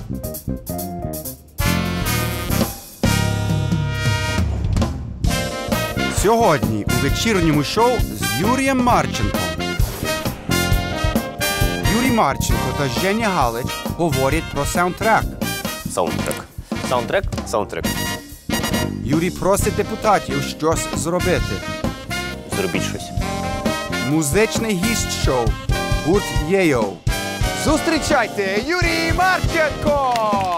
Сьогодні у вечірньому шоу з Юрієм Марченком. Юрій Марченко та Женя Галич говорять про саундтрек. Саундтрек. Саундтрек? Саундтрек. Юрій просить депутатів щось зробити. Зробіть щось. Музичний гість шоу гурт Єйо. Зустрічайте, Юрій Марченко!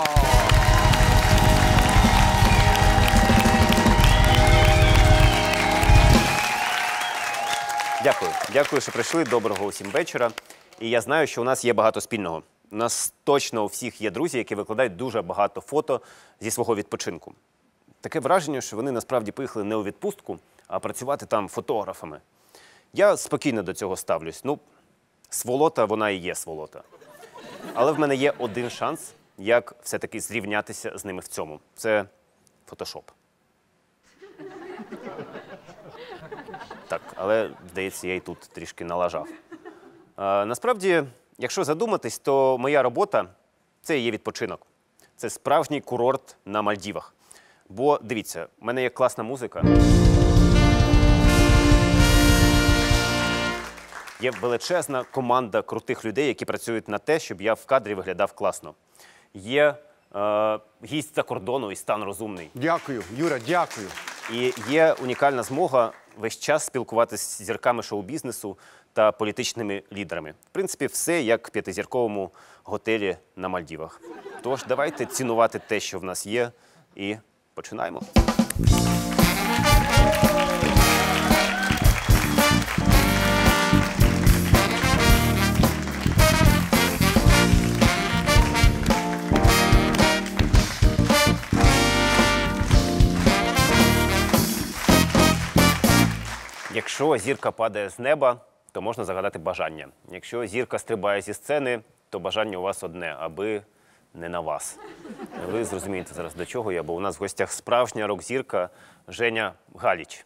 Дякую. Дякую, що прийшли. Доброго усім вечора. І я знаю, що у нас є багато спільного. У нас точно у всіх є друзі, які викладають дуже багато фото зі свого відпочинку. Таке враження, що вони насправді поїхали не у відпустку, а працювати там фотографами. Я спокійно до цього ставлюсь. Ну, сволота, вона і є сволота. Але в мене є один шанс, як все-таки зрівнятися з ними в цьому. Це фотошоп. Так, але, здається, я і тут трішки налажав. Насправді, якщо задуматись, то моя робота – це і є відпочинок. Це справжній курорт на Мальдівах. Бо, дивіться, в мене є класна музика. Є величезна команда крутих людей, які працюють на те, щоб я в кадрі виглядав класно. Є гість за кордону і Стан Розумний. Дякую, Юра, дякую. І є унікальна змога весь час спілкуватися з зірками шоу-бізнесу та політичними лідерами. В принципі, все як в п'ятизірковому готелі на Мальдівах. Тож, давайте цінувати те, що в нас є, і починаємо. Якщо зірка падає з неба, то можна загадати бажання. Якщо зірка стрибає зі сцени, то бажання у вас одне, аби не на вас. Ви зрозумієте зараз, до чого я, бо у нас в гостях справжня рок-зірка Женя Галич.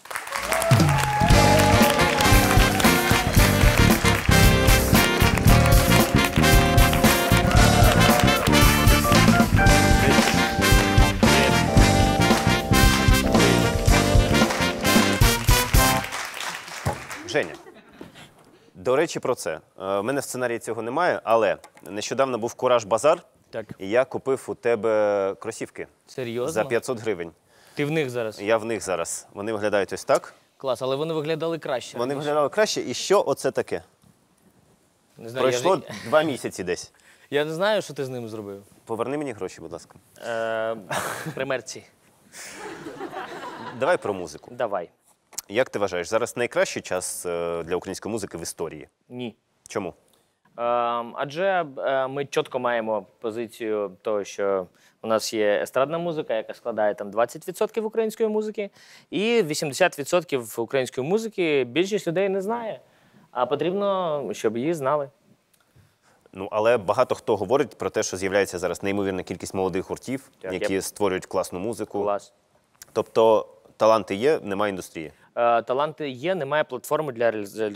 Женя, до речі про це. У мене в сценарії цього немає, але нещодавно був Кураж-базар, і я купив у тебе кросівки. Серйозно? За 500 гривень. Ти в них зараз? Я в них зараз. Вони виглядають ось так. Клас, але вони виглядали краще. Вони виглядали краще. І що оце таке? Не знаю, Пройшло 2 місяці десь. Я не знаю, що ти з ними зробив. Поверни мені гроші, будь ласка. Примерці. Давай про музику. Давай. Як ти вважаєш, зараз найкращий час для української музики в історії? Ні. Чому? Адже ми чітко маємо позицію того, що у нас є естрадна музика, яка складає там 20% української музики, і 80% української музики більшість людей не знає. А потрібно, щоб її знали. Ну, але багато хто говорить про те, що з'являється зараз неймовірна кількість молодих гуртів, які створюють класну музику. Клас. Тобто таланти є, немає індустрії. Таланти є, немає платформи для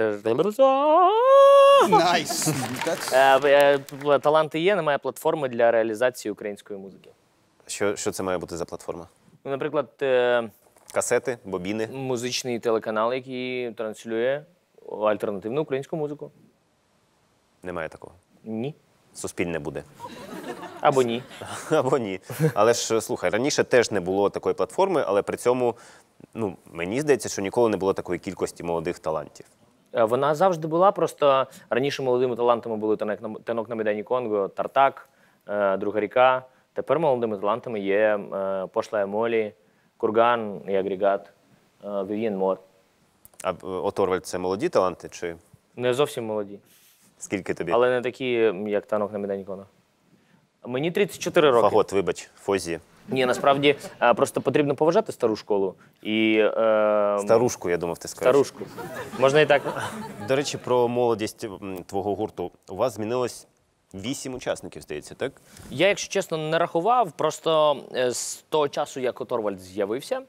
Найс! Таланти є, немає платформи для реалізації української музики. Що це має бути за платформа? Ну, наприклад, Касети, бобіни? музичний телеканал, який транслює альтернативну українську музику. Немає такого. Ні. Суспільне буде. Або ні. Або ні. Але ж, слухай, раніше теж не було такої платформи, але при цьому, ну, мені здається, що ніколи не було такої кількості молодих талантів. Вона завжди була, просто раніше молодими талантами були «Танок на Майдані Конго», «Тартак», «Друга ріка». Тепер молодими талантами є «Пошла Емолі», «Курган» і «Агрегат», «Вів'єн Мор». А Оторвальд – це молоді таланти, чи Не зовсім молоді. скільки тобі? Але не такі, як «Танок на Майдані Конго». Мені 34 роки. Фагот, вибач, Фозі. Ні, насправді, просто потрібно поважати стару школу. Старушку, я думав, ти скажеш. Старушку. Можна і так. До речі, про молодість твого гурту. У вас змінилось 8 учасників, здається, так? Я, якщо чесно, не рахував. Просто з того часу, як Оторвальд з'явився,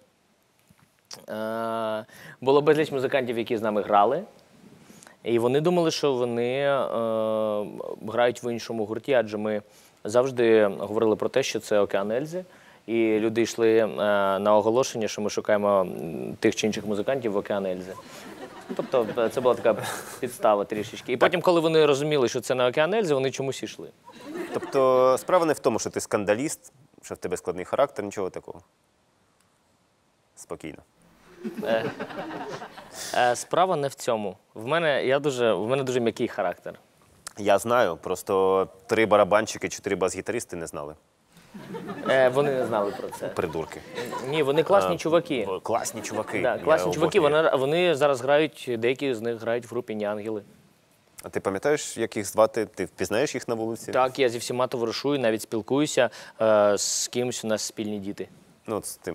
було безліч музикантів, які з нами грали. І вони думали, що вони грають в іншому гурті, адже ми завжди говорили про те, що це океан Ельзи. І люди йшли на оголошення, що ми шукаємо тих чи інших музикантів в океан Ельзи. Тобто це була така підстава трішечки. І потім, коли вони розуміли, що це не океан Ельзи, вони чомусь йшли. Тобто справа не в тому, що ти скандаліст, що в тебе складний характер, нічого такого. Спокійно. Справа не в цьому. В мене дуже м'який характер. Я знаю, просто 3 барабанщики, 4 бас-гітаристи не знали. Вони не знали про це. Придурки. Ні, вони класні чуваки. Класні чуваки. Да, класні Я чуваки, обожнюю. вони зараз грають, деякі з них грають в групі «Ні-ангели». А ти пам'ятаєш, як їх звати? Ти впізнаєш їх на вулиці? Так, я зі всіма товаришую, навіть спілкуюся з кимось, у нас спільні діти. Ну, от з тим.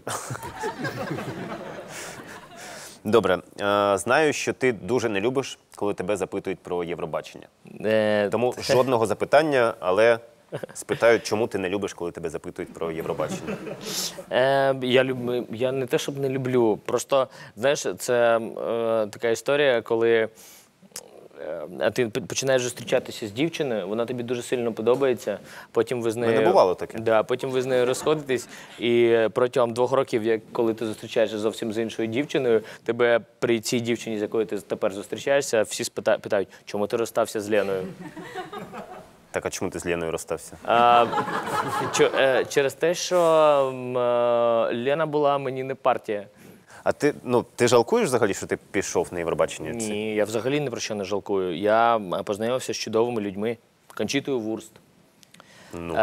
Добре. Знаю, що ти дуже не любиш, коли тебе запитують про Євробачення. Тому жодного запитання, але спитають, чому ти не любиш, коли тебе запитують про Євробачення. Я не те, щоб не люблю. Просто, знаєш, це така історія, коли ти починаєш зустрічатися з дівчиною, вона тобі дуже сильно подобається, потім ви з нею... Мене бувало таке. Да, потім ви з нею розходитесь, і протягом 2 років, коли ти зустрічаєшся зовсім з іншою дівчиною, тебе при цій дівчині, з якою ти тепер зустрічаєшся, всі питають, чому ти розстався з Леною? Так, а чому ти з Леною розстався? Через те, що Лена була мені не партія. А ти жалкуєш взагалі, що ти пішов на Євробачення? Ні, я взагалі ні про що не жалкую. Я познайомився з чудовими людьми. Кончітою Вурст. Ну.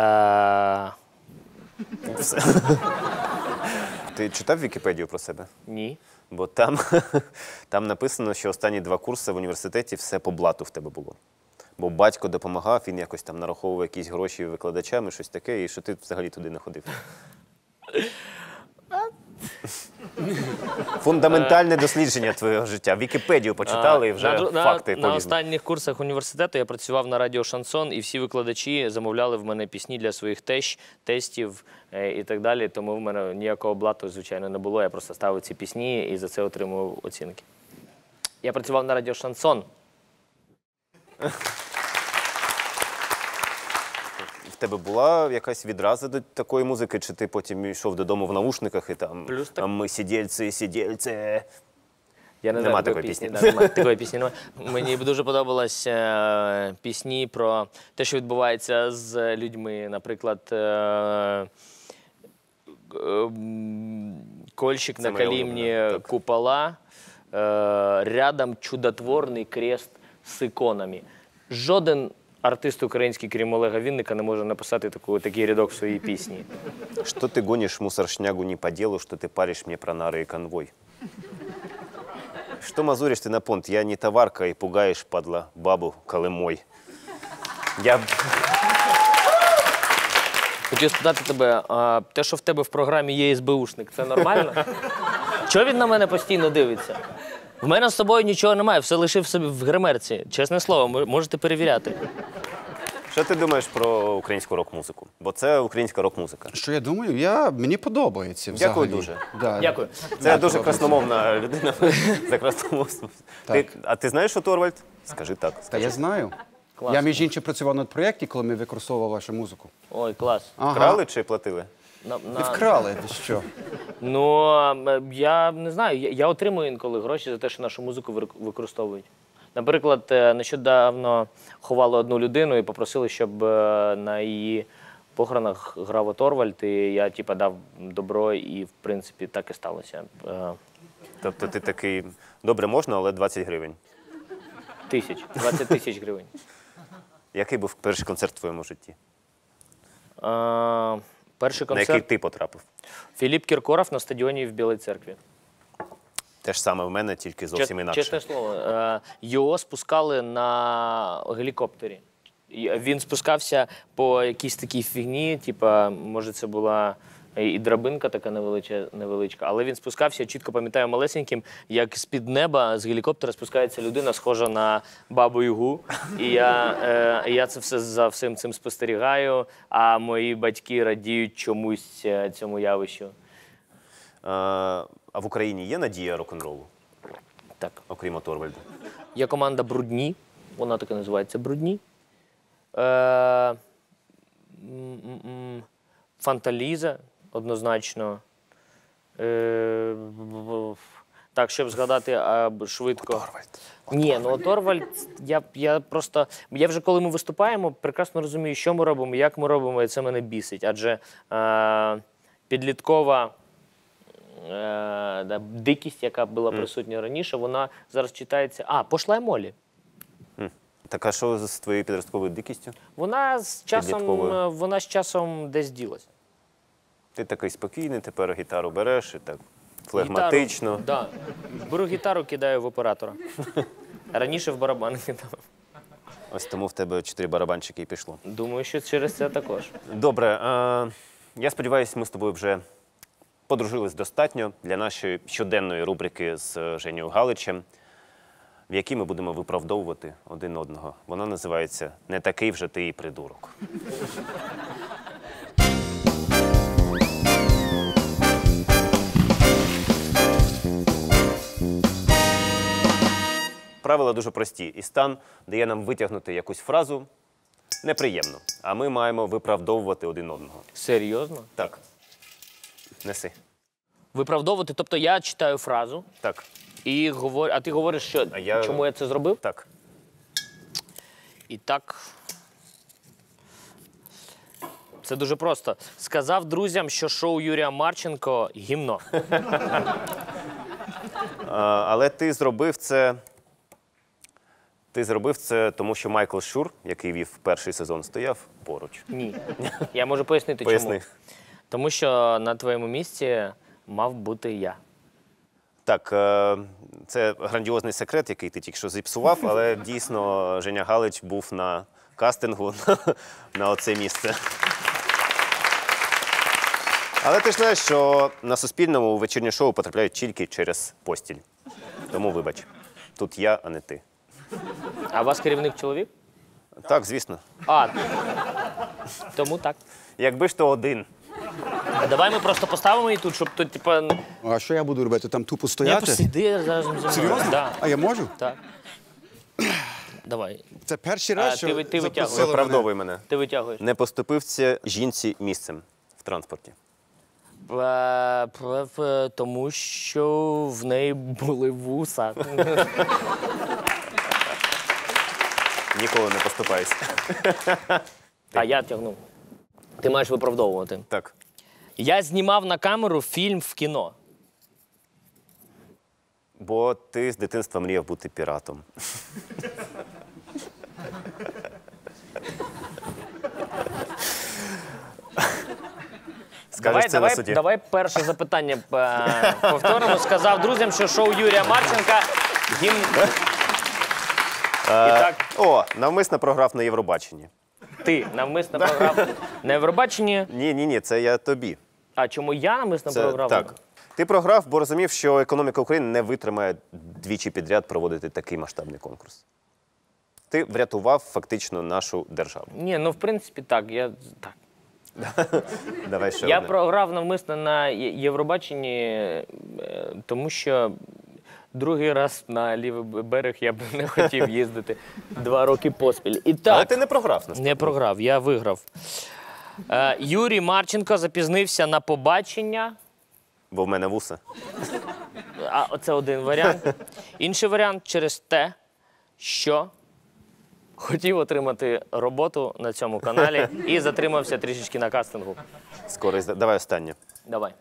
Ти читав Вікіпедію про себе? Ні. Бо там написано, що останні 2 курси в університеті все по блату в тебе було. Бо батько допомагав, він якось там нараховував якісь гроші викладачам і щось таке, і що ти взагалі туди не ходив. Фундаментальне дослідження твого життя. Вікіпедію почитали і вже факти На полізли. останніх курсах університету я працював на радіо «Шансон», і всі викладачі замовляли в мене пісні для своїх тестів і так далі. Тому в мене ніякого блату, звичайно, не було. Я просто ставив ці пісні і за це отримував оцінки. Я працював на радіо «Шансон». В тебе була якась відраза до такої музики, чи ти потім йшов додому в наушниках і там ми сидільці. Я не Нема знаю такої пісні. Такої пісні немає. Мені дуже подобались пісні про те, що відбувається з людьми. Наприклад, «Кольщик на калімні купола», рядом чудотворний крест з іконами. Жоден артист український, крім Олега Вінника, не може написати такий рядок в своїй пісні. Что ты гонишь мусоршнягу не по делу, что ты паришь мне про нары и конвой? Что мазуришь ты на понт? Я не товарка и пугаешь, падла, бабу колымой. Хотів спитати тебе, те, що в тебе в програмі є СБУшник, це нормально? Чого він на мене постійно дивиться? В мене з собою нічого немає, все лишив собі в гримерці. Чесне слово, можете перевіряти. Що ти думаєш про українську рок-музику? Бо це українська рок-музика. Що я думаю? Мені подобається взагалі. Дякую дуже. Да. Дякую. Це дуже красномовна людина за красномовством. А ти знаєш, що Торвальд? Скажи так. Та я знаю. Класно. Я, між іншим, працював над проєкті, коли ми використовували вашу музику. Ой, клас. Вкрали чи платили? Не вкрали, ти що? Ну, я не знаю, я отримую інколи гроші за те, що нашу музику використовують. Наприклад, нещодавно ховали одну людину і попросили, щоб на її похоронах грав Торвальд, і я дав добро, і в принципі так і сталося. Тобто ти такий, добре можна, але 20 гривень. 20 тисяч гривень. Який був перший концерт в твоєму житті? Перший На який концерт ти потрапив? Філіп Кіркоров на стадіоні в Білій Церкві. Те ж саме в мене, тільки зовсім інакше. Чесне слово, його спускали на гелікоптері. Він спускався по якійсь такій фігні, може це була і драбинка така невеличка, але він спускався, я чітко пам'ятаю малесеньким, як з-під неба, з гелікоптера спускається людина, схожа на Бабу-Ягу. І я це все за всім цим спостерігаю, а мої батьки радіють чомусь цьому явищу. А в Україні є надія рок-н-ролу? Так. Окрім Торвальда? Є команда «Брудні», вона так і називається «Брудні». Фанталіза, однозначно. Так, щоб згадати швидко. Торвальд. Ні, ну Торвальд, я вже коли ми виступаємо, прекрасно розумію, що ми робимо, як ми робимо, і це мене бісить. Адже підліткова дикість, яка була присутня раніше, вона зараз читається... Пошла й Молі. Так, а що з твоєю підростковою дикістю? Вона з часом десь ділася. Ти такий спокійний, тепер гітару береш і так флегматично. Так. Беру гітару, кидаю в оператора. Раніше в барабани кидав. Ось тому в тебе 4 барабанчики і пішло. Думаю, що через це також. Добре, я сподіваюся, ми з тобою вже подружились достатньо для нашої щоденної рубрики з Женєю Галичем, в якій ми будемо виправдовувати один одного. Вона називається «Не такий вже ти і придурок». Правила дуже прості. І стан дає нам витягнути якусь фразу неприємну, а ми маємо виправдовувати один одного. Серйозно? Так. Неси. Виправдовувати, тобто я читаю фразу, Так. і а ти говориш, що чому я це зробив? Так. І так. Це дуже просто. Сказав друзям, що шоу Юрія Марченко – гімно. Але ти зробив це... тому що Майкл Шур, який вів перший сезон, стояв поруч. Ні. Я можу пояснити, Поясни. чому. Тому що на твоєму місці мав бути я. Так, це грандіозний секрет, який ти тільки що зіпсував, але дійсно Женя Галич був на кастингу на оце місце. Але ти ж знаєш, що на Суспільному у вечірнє шоу потрапляють тільки через постіль. Тому вибач, тут я, а не ти. А у вас керівник чоловік? Так, звісно. Тому так. Якби ж то один. Давай ми просто поставимо її тут, щоб тут, типа... А що я буду робити? Там тупо Я стояти? посиди разом зі мною. Серйозно? Да. А я можу? Так. Давай. Це перший раз, що ти витягуєш. запросили мене. Виправдовуй мене. Ти витягуєш. Не поступився жінці місцем в транспорті. Тому що в неї були вуса. Ніколи не поступайся. А я тягнув. Ти маєш виправдовувати. Так. Я знімав на камеру фільм в кіно. Бо ти з дитинства мріяв бути піратом. Скажеш це на суді. Давай перше запитання повторимо. Сказав друзям, що шоу Юрія Марченка гімн. Навмисно програв на Євробаченні. Ти навмисно програв на Євробаченні. Ні, це я тобі. А чому я навмисно програв? Так. Ти програв, бо розумів, що економіка України не витримає двічі підряд проводити такий масштабний конкурс. Ти врятував фактично нашу державу. Ні, ну в принципі так. Давай ще Я одне. програв навмисно на Євробаченні, тому що другий раз на лівий берег я б не хотів їздити 2 роки поспіль. І так, Але ти не програв. не програв, я виграв. Юрій Марченко запізнився на побачення. Бо в мене вуса. А оце один варіант. Інший варіант через те, що хотів отримати роботу на цьому каналі і затримався трішечки на кастингу. Давай останнє. Давай.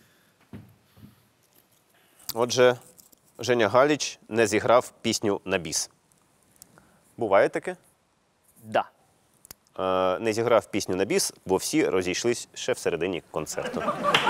Отже, Женя Галич не зіграв пісню на біс. Буває таке? Да. Не зіграв пісню на біс, бо всі розійшлись ще всередині концерту.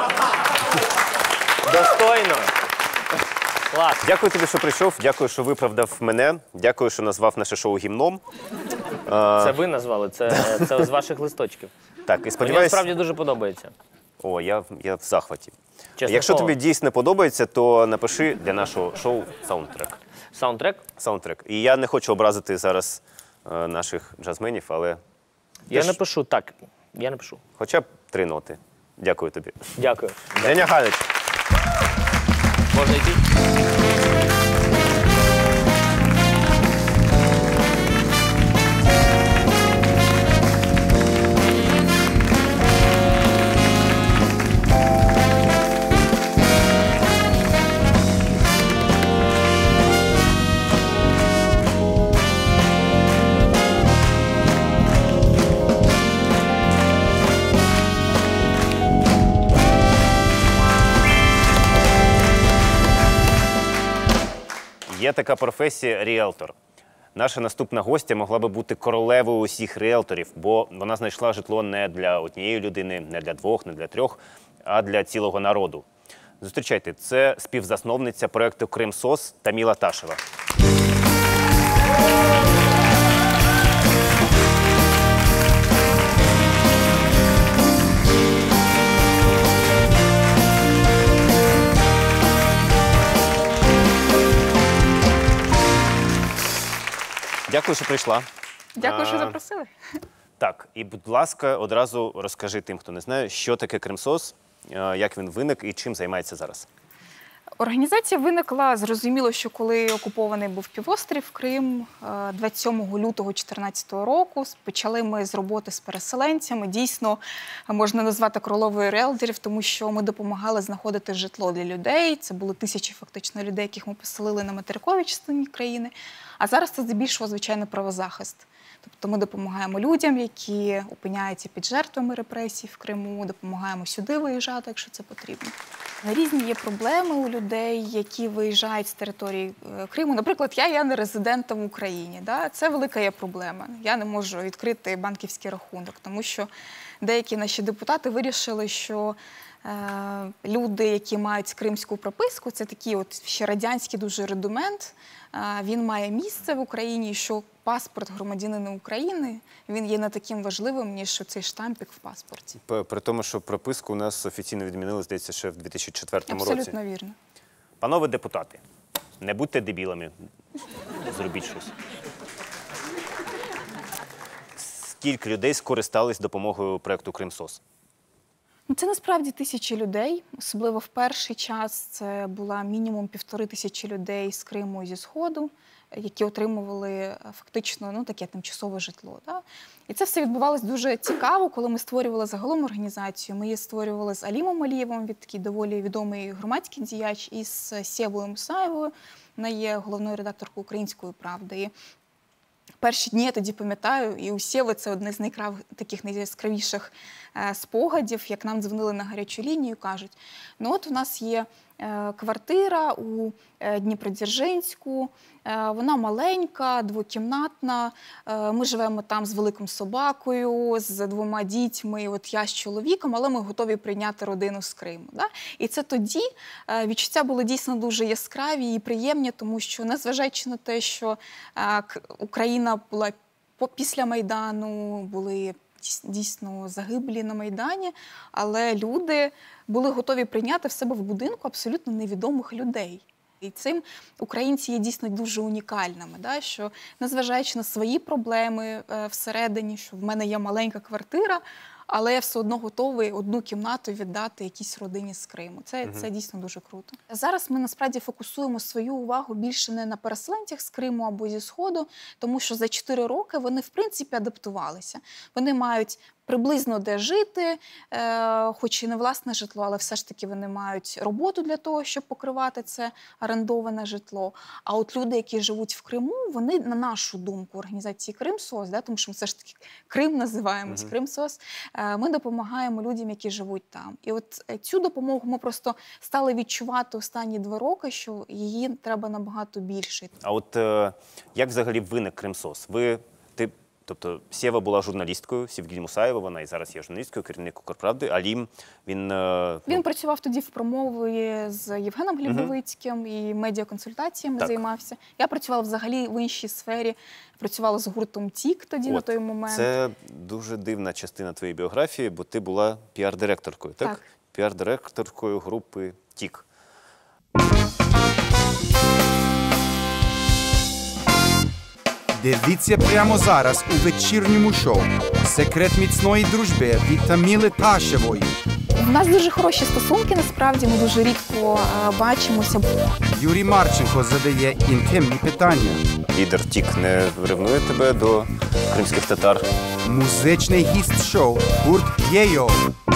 Достойно. Клас. Дякую тобі, що прийшов. Дякую, що виправдав мене. Дякую, що назвав наше шоу гімном. Це ви назвали, це з ваших листочків. Так, і Мені сподіваюся... насправді дуже подобається. О, я в захваті. Чесне Якщо слово. тобі дійсно подобається, то напиши для нашого шоу саундтрек. Саундтрек? І я не хочу образити зараз наших джазменів, але... Я напишу, так. Я напишу. Хоча б 3 ноти. Дякую тобі. Дякую. Женя Галич. Можна йти? Є така професія – ріелтор. Наша наступна гостя могла би бути королевою усіх ріелторів, бо вона знайшла житло не для однієї людини, не для двох, не для трьох, а для цілого народу. Зустрічайте, це співзасновниця проєкту «Кримсос» Таміла Ташева. Дякую, що прийшла. Дякую, що запросили. Так, і, будь ласка, одразу розкажи тим, хто не знає, що таке «Кримсос», як він виник і чим займається зараз. Організація виникла, зрозуміло, що коли окупований був півострів Крим, 27 лютого 2014 року, почали ми з роботи з переселенцями. Дійсно, можна назвати королевою ріелторів, тому що ми допомагали знаходити житло для людей. Це були тисячі фактично людей, яких ми поселили на материковій частині країни. А зараз це здебільшого, звичайно, правозахист. Тобто ми допомагаємо людям, які опиняються під жертвами репресій в Криму, допомагаємо сюди виїжджати, якщо це потрібно. Різні є проблеми у людей, які виїжджають з території Криму. Наприклад, я є не резидентом в Україні. Да? Це велика є проблема. Я не можу відкрити банківський рахунок, тому що деякі наші депутати вирішили, що люди, які мають кримську прописку, це такий от ще радянський дуже рудимент, він має місце в Україні, що паспорт громадянина України, він є не таким важливим, ніж цей штампик в паспорті. При тому, що прописку у нас офіційно відмінили, здається, ще в 2004 році. Абсолютно вірно. Панове депутати, не будьте дебілами, зробіть щось. Скільки людей скористались допомогою проєкту «Кримсос»? Це насправді тисячі людей, особливо в перший час це була мінімум 1500 людей з Криму і зі Сходу, які отримували фактично таке тимчасове житло. Да? І це все відбувалося дуже цікаво, коли ми створювали загалом організацію. Ми її створювали з Алімом Алієвим, він такий доволі відомий громадський діяч, і з Сєвою Мусаєвою, вона є головною редакторкою «Української правди». І перші дні я тоді пам'ятаю, і у Сєви це одне з таких найяскравіших спогадів, як нам дзвонили на гарячу лінію, кажуть, от у нас є квартира у Дніпродзержинську, вона маленька, двокімнатна, ми живемо там з великим собакою, з 2 дітьми, от я з чоловіком, але ми готові прийняти родину з Криму. Да? І це тоді відчуття були дійсно дуже яскраві і приємні, тому що, незважаючи на те, що Україна була після Майдану, були дійсно загиблі на Майдані, але люди були готові прийняти в себе в будинку абсолютно невідомих людей. І цим українці є дійсно дуже унікальними, да? Що незважаючи на свої проблеми всередині, що в мене є маленька квартира, але я все одно готовий одну кімнату віддати якійсь родині з Криму. Це дійсно дуже круто. Зараз ми насправді фокусуємо свою увагу більше не на переселенцях з Криму або зі Сходу, тому що за 4 роки вони, в принципі, адаптувалися. Вони мають приблизно де жити, хоч і не власне житло, але все ж таки вони мають роботу для того, щоб покривати це орендоване житло. А от люди, які живуть в Криму, вони, на нашу думку, організації «Кримсос», да, тому що ми все ж таки Крим називаємось, «Кримсос», ми допомагаємо людям, які живуть там. І от цю допомогу ми просто стали відчувати останні 2 роки, що її треба набагато більше. А от як взагалі виник «Кримсос»? Тобто Сєва була журналісткою, Севгіль Мусаєва, вона і зараз є журналісткою, керівник «Укрправди». Алім, він працював тоді в промові з Євгеном Глібовицьким і медіаконсультаціями займався. Я працювала взагалі в іншій сфері, працювала з гуртом «Тік» тоді на той момент. Це дуже дивна частина твоєї біографії, бо ти була піар-директоркою, так? Так. Піар-директоркою групи «Тік». Дивіться прямо зараз у вечірньому шоу «Секрет міцної дружби» від Таміли Ташевої. У нас дуже хороші стосунки, насправді, ми дуже рідко бачимося. Юрій Марченко задає інтимні питання. Лідер «Тік» не ревнує тебе до кримських татар? Музичний гість шоу гурт «Єйо».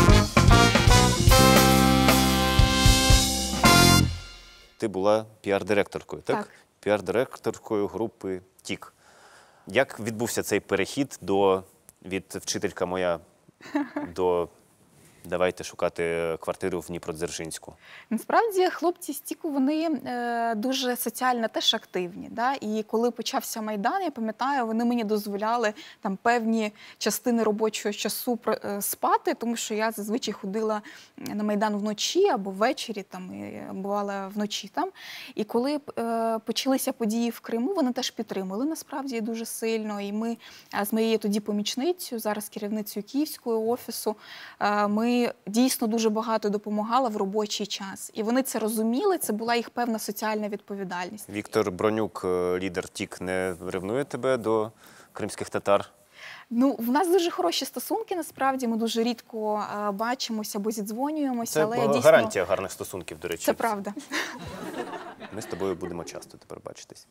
Ти була піар-директоркою, так? Так. Піар-директоркою групи «Тік». Як відбувся цей перехід від вчителька моя до давайте шукати квартиру в Дніпродзержинську? Насправді хлопці з Тіку, вони дуже соціально теж активні. Да? І коли почався Майдан, я пам'ятаю, вони мені дозволяли там певні частини робочого часу спати, тому що я зазвичай ходила на Майдан вночі або ввечері, там, і бувала вночі там. І коли почалися події в Криму, вони теж підтримали насправді дуже сильно. І ми з моєю тоді помічницею, зараз керівницею Київського офісу, ми дійсно дуже багато допомагали в робочий час. І вони це розуміли, це була їх певна соціальна відповідальність. Віктор Бронюк, лідер ТІК, не ревнує тебе до кримських татар? Ну, в нас дуже хороші стосунки, насправді. Ми дуже рідко бачимося або зідзвонюємося. Це але я дійсно... гарантія гарних стосунків, до речі. Це правда. Ми з тобою будемо часто тепер бачитись.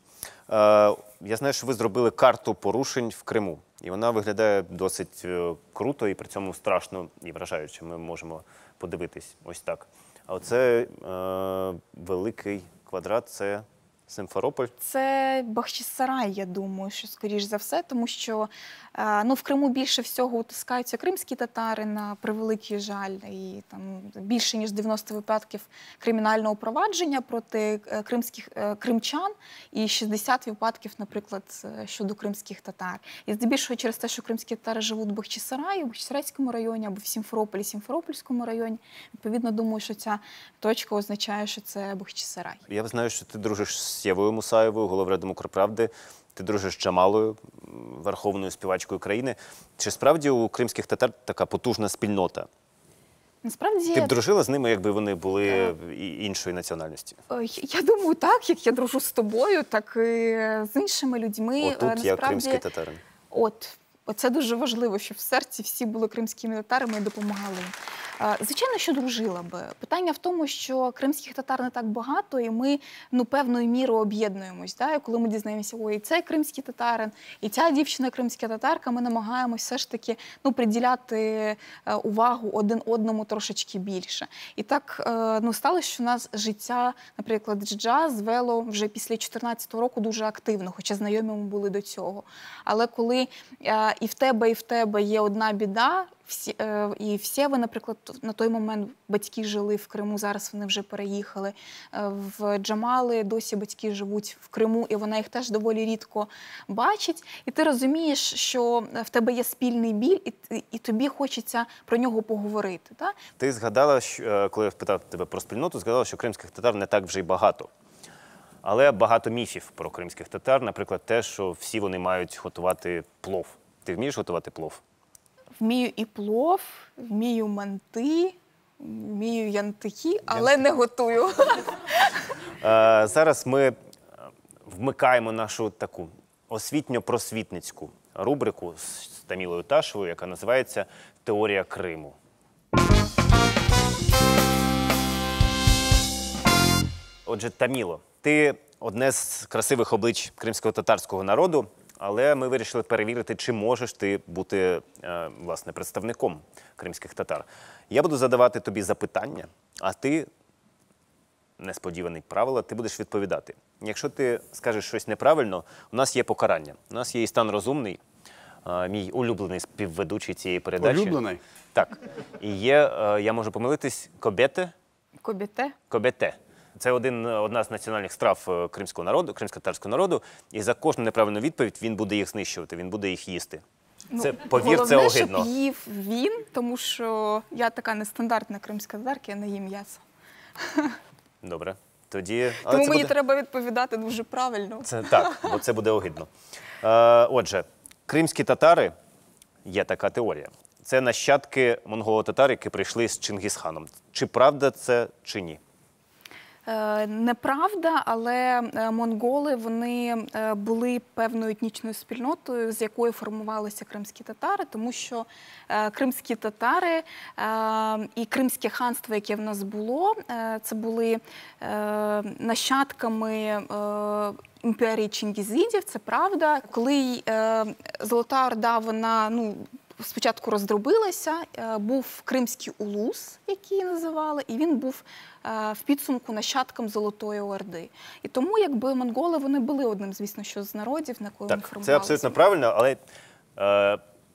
Я знаю, що ви зробили карту порушень в Криму. І вона виглядає досить круто і при цьому страшно і вражаюче. Ми можемо подивитись ось так. А оце великий квадрат – це Симферополь. Це Бахчисарай, я думаю, що скоріш за все, тому що в Криму більше всього утискаються кримські татари, на превеликий жаль, і там більше ніж 90 випадків кримінального провадження проти кримчан і 60 випадків, наприклад, щодо кримських татар. І здебільшого через те, що кримські татари живуть в Бахчисараї, у Бахчисарайському районі або в Сімферополі, Сімферопольському районі, відповідно, думаю, що ця точка означає, що це Бахчисарай. Я знаю, що ти дружиш з Євою Мусаєвою, головредом «Укрправди». Ти дружиш з Джамалою, верховною співачкою країни. Чи справді у кримських татар така потужна спільнота? Насправді... Ти б дружила з ними, якби вони були іншої національності? Я думаю, так. Як я дружу з тобою, так і з іншими людьми. Отут я кримський татарин. Це дуже важливо, щоб в серці всі були кримськими татарами і допомагали їм. Звичайно, що дружила би. Питання в тому, що кримських татар не так багато, і ми певною мірою об'єднуємось. Да? І коли ми дізнаємося, ой, і цей кримський татарин, і ця дівчина кримська татарка, ми намагаємось все ж таки приділяти увагу один одному трошечки більше. І так сталося, що у нас життя, наприклад, Джиджа звело вже після 2014 року дуже активно, хоча знайомі ми були до цього. Але коли і в тебе є одна біда, і всі ви, наприклад, на той момент батьки жили в Криму, зараз вони вже переїхали. В Джамали досі батьки живуть в Криму, і вона їх теж доволі рідко бачить. І ти розумієш, що в тебе є спільний біль, і тобі хочеться про нього поговорити. Так? Ти згадала, коли я питав тебе про спільноту, згадала, що кримських татар не так вже й багато. Але багато міфів про кримських татар, наприклад, те, що всі вони мають готувати плов. Ти вмієш готувати плов? Вмію і плов, вмію манти, вмію янтики, але не готую. Зараз ми вмикаємо нашу таку освітньо-просвітницьку рубрику з Тамілою Ташевою, яка називається «Теорія Криму». Отже, Таміло, ти одне з красивих облич кримсько-татарського народу, але ми вирішили перевірити, чи можеш ти бути, власне, представником кримських татар. Я буду задавати тобі запитання, а ти, несподівані правила, ти будеш відповідати. Якщо ти скажеш щось неправильно, у нас є покарання. У нас є Істан Розумний, мій улюблений співведучий цієї передачі. Улюблений? Так. І є, я можу помилитись, кобєте? Кобєте? Кобєте. Це одна з національних страв кримського народу, кримсько-татарського народу, і за кожну неправильну відповідь він буде їх знищувати, він буде їх їсти. Це, повір, це огидно. Головне, щоб їв він, тому що я така нестандартна кримська татарка, я не їм м'ясо. Добре. Тоді... Тому мені треба відповідати дуже правильно. Так, бо це буде огидно. Отже, кримські татари, є така теорія, це нащадки монголо-татар, які прийшли з Чингісханом. Чи правда це, чи ні? Неправда, але монголи, вони були певною етнічною спільнотою, з якою формувалися кримські татари, тому що кримські татари і Кримське ханство, яке в нас було, це були нащадками імперії чингізидів, це правда. Коли Золота Орда, вона, спочатку роздробилася, був Кримський улус, який називали, і він був в підсумку нащадком Золотої Орди. І тому, якби монголи, вони були одним, звісно, що з народів, на якої вони формувалися. Це абсолютно правильно, але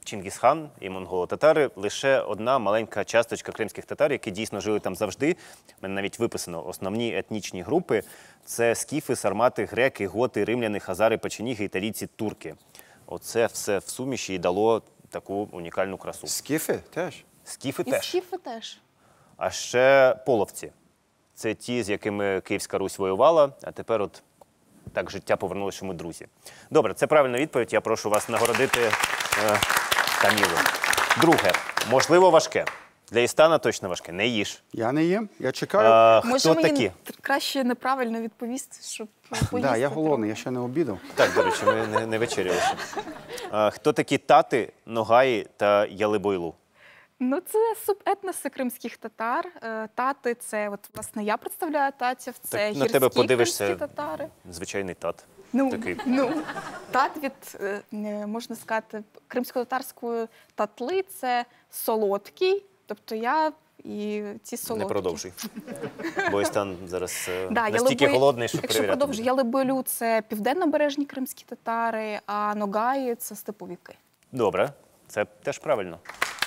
Чингісхан і монголо-татари – лише одна маленька часточка кримських татар, які дійсно жили там завжди. У мене навіть виписано основні етнічні групи – це скіфи, сармати, греки, готи, римляни, хазари, печеніги, італійці, турки. Оце все в суміші і дало таку унікальну красу. Скіфи теж. Скіфи І теж. скіфи теж. А ще половці. Це ті, з якими Київська Русь воювала, а тепер от так життя повернулося, що ми друзі. Добре, це правильна відповідь. Я прошу вас нагородити Тамілу. Друге, можливо, важке. Для Істана точно важке. Не їж. Я не їм, я чекаю. Може, Хто мені такі? краще неправильно відповісти, щоб поїсти. Так, я голодний, трохи. я ще не обідав. Так, до речі, ми не вечеряли ще. Хто такі тати, ногаї та ялибойлу? Ну, це субетноси кримських татар. Тати – це, от, власне, я представляю татів, це Так, на гірські тебе подивишся. кримські татари. Звичайний тат. Ну, Такий. тат від, можна сказати, кримсько-татарської татли – це солодкий, тобто я і ці солодкі. Не продовжуй. Бо Істан зараз Да, настільки голодний, що Якщо перевіряти. продовжу, буде. ялибойлю – це південнобережні кримські татари, а ногаї – це степовики. Добре, це теж правильно.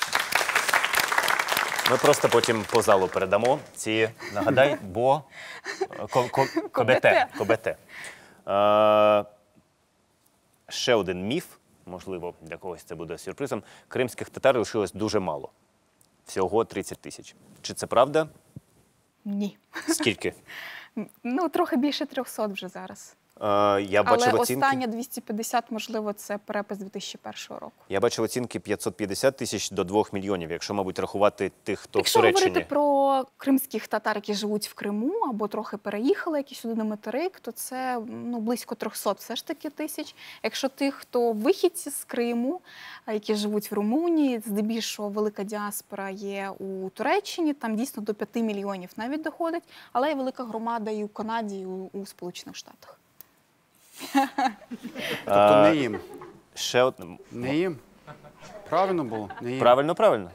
Ми просто потім по залу передамо ці, нагадай, кобете. Ще один міф, можливо, для когось це буде сюрпризом. Кримських татар лишилось дуже мало. Всього 30 тисяч. Чи це правда? Ні. Скільки? Ну, трохи більше 300 вже зараз. Я бачив Але оцінки. останнє 250, можливо, це перепис 2001 року. Я бачив оцінки 550 тисяч до 2 мільйонів, якщо, мабуть, рахувати тих, хто Якщо в Туреччині. говорити про кримських татар, які живуть в Криму або трохи переїхали, які сюди на материк, то це близько 300 все ж таки тисяч. Якщо тих, хто вихідці з Криму, які живуть в Румунії, здебільшого велика діаспора є у Туреччині, там дійсно до 5 мільйонів навіть доходить, але є велика громада і у Канаді, і у Сполучених Штатах. Тобто не їм. Ще одне. Не їм. Правильно було? Не їм. Правильно.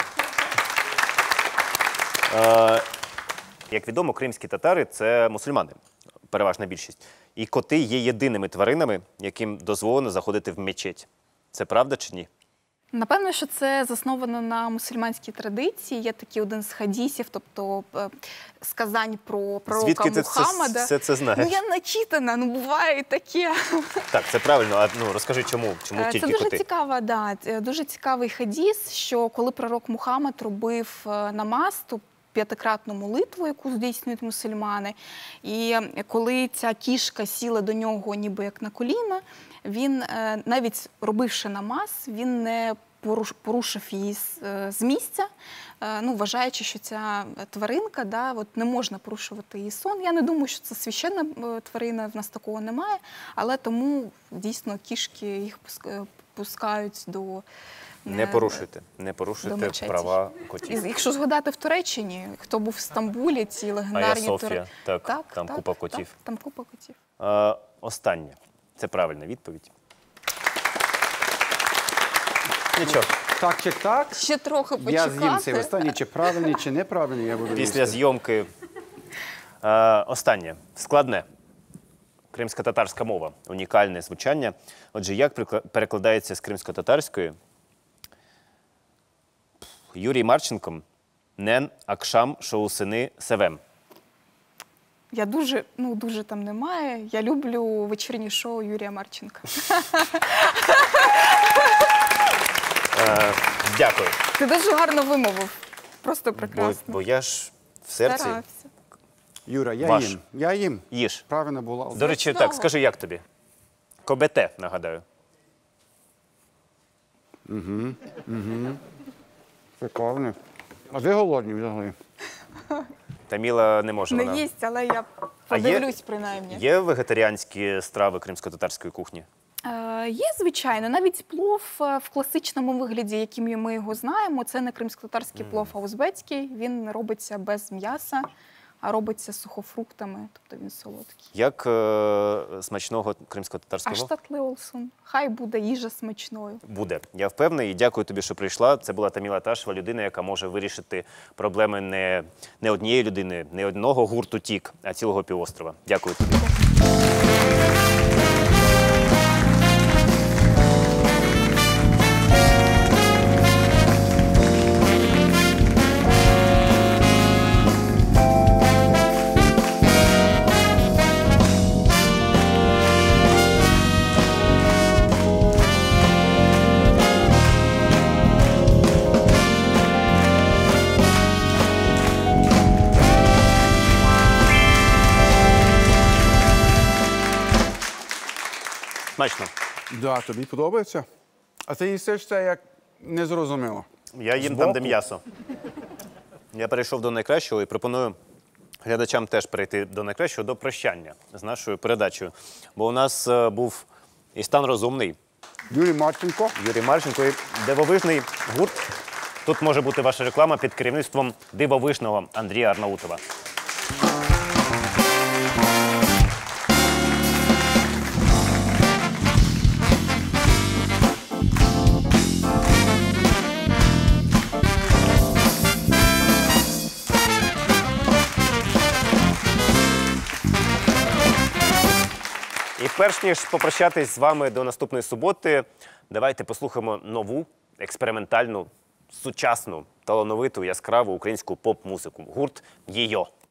Як відомо, кримські татари – це мусульмани, переважна більшість. І коти є єдиними тваринами, яким дозволено заходити в мечеть. Це правда чи ні? Напевно, що це засновано на мусульманській традиції. Є такий один з хадісів, тобто сказань про пророка Звідки ти Мухаммада. все це знаєш? Ну, я начитана, буває і таке. Так, це правильно. А розкажи, чому Це тільки дуже коти? цікава, дуже цікавий хадіс, що коли пророк Мухаммад робив намаз, то п'ятикратну молитву, яку здійснюють мусульмани. І коли ця кішка сіла до нього ніби як на коліна, він, навіть робивши намаз, він не порушив її з місця, вважаючи, що ця тваринка, не можна порушувати її сон. Я не думаю, що це священна тварина, в нас такого немає, але тому дійсно кішки їх пускають до... Не порушуйте права котів. Якщо згадати в Туреччині, хто був в Стамбулі, ці легендарні... Айя Софія, там купа котів. Там купа котів. Останнє. Це правильна відповідь. Нічого. Так чи так? Ще трохи почекати. Я з'їм цей останній, чи правильний, чи неправильний, я буду Після їсти. зйомки. Останнє. Складне. Кримсько-татарська мова. Унікальне звучання. Отже, як перекладається з кримсько-татарської? Юрій Марченко. Нен акшам шоусини севем. Я дуже там немає. Я люблю вечірні шоу Юрія Марченка. Дякую. Ти дуже гарно вимовив. Просто прекрасно. Бо я ж в серці. Старався. Юра, я Ваш. їм. Я їм. Їж. Правильно було. До речі, так, скажи, як тобі? Кобете, нагадаю. Прикольно. А ви голодні взагалі? Таміла не може. Не вона. їсть, але я А є- подивлюсь принаймні. Є вегетаріанські страви кримсько-татарської кухні? Є, звичайно. Навіть плов в класичному вигляді, яким ми його знаємо, це не кримсько-татарський плов, а узбецький. Він робиться без м'яса, а робиться з сухофруктами, тобто він солодкий. Як смачного кримсько-татарського? Аштатли Олсун. Хай буде їжа смачною. Буде. Я впевнений і дякую тобі, що прийшла. Це була Таміла Ташева, людина, яка може вирішити проблеми не однієї людини, не одного гурту «Тік», а цілого півострова. Дякую тобі. Смачно. Да, тобі подобається? А ти їсиш це як незрозуміло. Я їм там, де м'ясо. Я перейшов до найкращого і пропоную глядачам теж перейти до найкращого, до прощання з нашою передачею. Бо у нас був і Стан Розумний, Юрій Марченко. Юрій Марченко і дивовижний гурт. Тут може бути ваша реклама під керівництвом дивовижного Андрія Арнаутова. І перш ніж попрощатись з вами до наступної суботи, давайте послухаємо нову, експериментальну, сучасну, талановиту, яскраву українську поп-музику. Гурт «Йо».